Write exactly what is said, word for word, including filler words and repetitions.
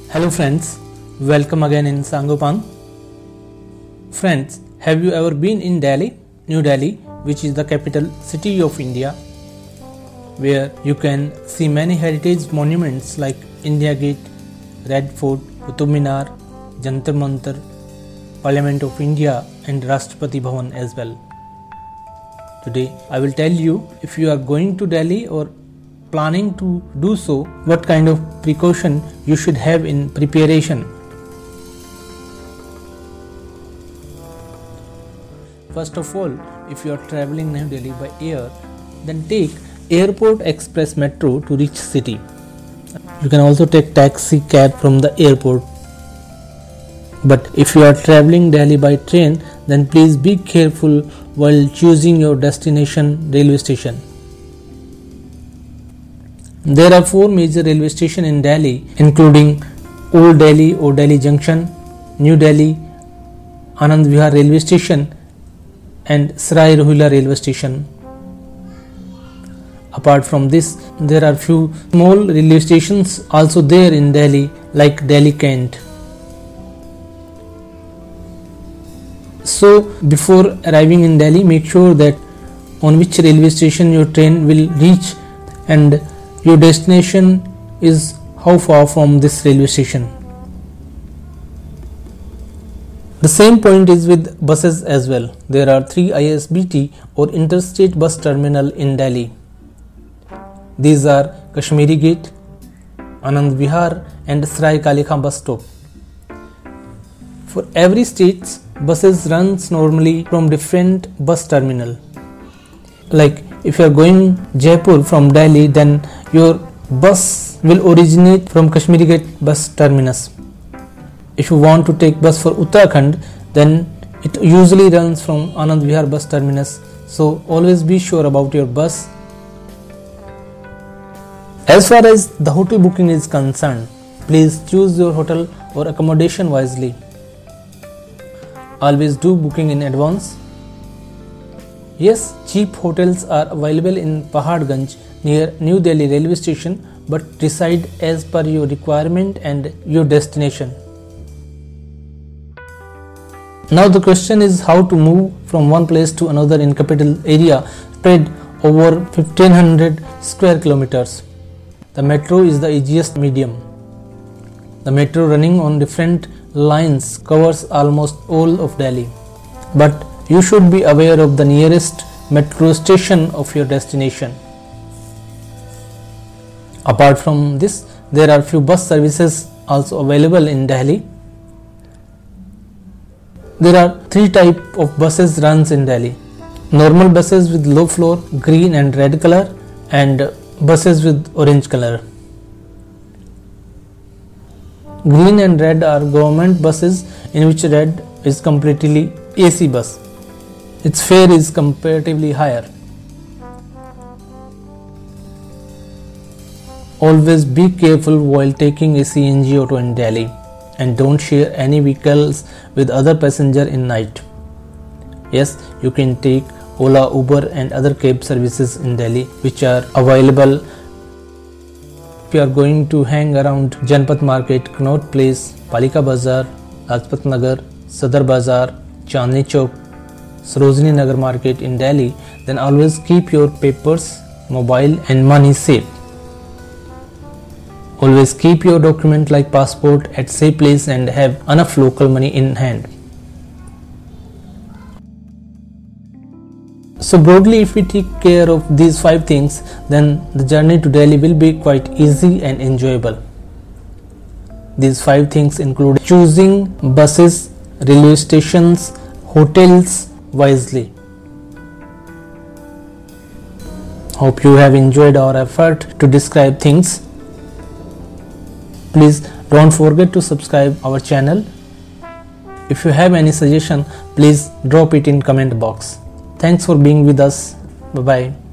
Hello friends, welcome again in Sangopang. Friends, have you ever been in Delhi, New Delhi, which is the capital city of India, where you can see many heritage monuments like India Gate, Red Fort, Qutub Minar, Jantar Mantar, Parliament of India and Rashtrapati Bhavan as well. Today I will tell you, if you are going to Delhi or planning to do so, what kind of precaution you should have in preparation. First of all, if you are traveling New Delhi by air, then take Airport Express Metro to reach city. You can also take taxi cab from the airport. But if you are traveling Delhi by train, then please be careful while choosing your destination railway station. There are four major railway stations in Delhi, including Old Delhi or Delhi Junction, New Delhi, Anand Vihar Railway Station and Sarai Rohilla Railway Station. Apart from this, there are few small railway stations also there in Delhi, like Delhi Kent. So before arriving in Delhi, make sure that on which railway station your train will reach and your destination is how far from this railway station. The same point is with buses as well. There are three I S B T or interstate bus terminal in Delhi. These are Kashmiri Gate, Anand Vihar and Sarai Kali Khan bus stop. For every state, buses runs normally from different bus terminal. Like if you are going Jaipur from Delhi, then your bus will originate from Kashmiri Gate bus terminus. If you want to take bus for Uttarakhand, then it usually runs from Anand Vihar bus terminus. So always be sure about your bus. As far as the hotel booking is concerned, please choose your hotel or accommodation wisely. Always do booking in advance. Yes, cheap hotels are available in Paharganj near New Delhi railway station, but decide as per your requirement and your destination. Now the question is how to move from one place to another in capital area spread over fifteen hundred square kilometers. The metro is the easiest medium. The metro running on different lines covers almost all of Delhi. But you should be aware of the nearest metro station of your destination. Apart from this, there are few bus services also available in Delhi. There are three types of buses runs in Delhi. Normal buses with low floor, green and red color, and buses with orange color. Green and red are government buses, in which red is completely A C bus. Its fare is comparatively higher. Always be careful while taking a C N G auto in Delhi and don't share any vehicles with other passenger in night. Yes, you can take Ola, Uber and other cab services in Delhi which are available. If you are going to hang around Janpat Market, Connaught Place, Palika Bazaar, Lajpat Nagar, Sadar Bazaar, Chandni Chowk, Sarojini Nagar Market in Delhi, then always keep your papers, mobile and money safe. Always keep your document like passport at safe place and have enough local money in hand. So broadly, if we take care of these five things, then the journey to Delhi will be quite easy and enjoyable. These five things include choosing buses, railway stations, hotels wisely. Hope you have enjoyed our effort to describe things. Please don't forget to subscribe our channel. If you have any suggestion, please drop it in comment box. Thanks for being with us. Bye bye.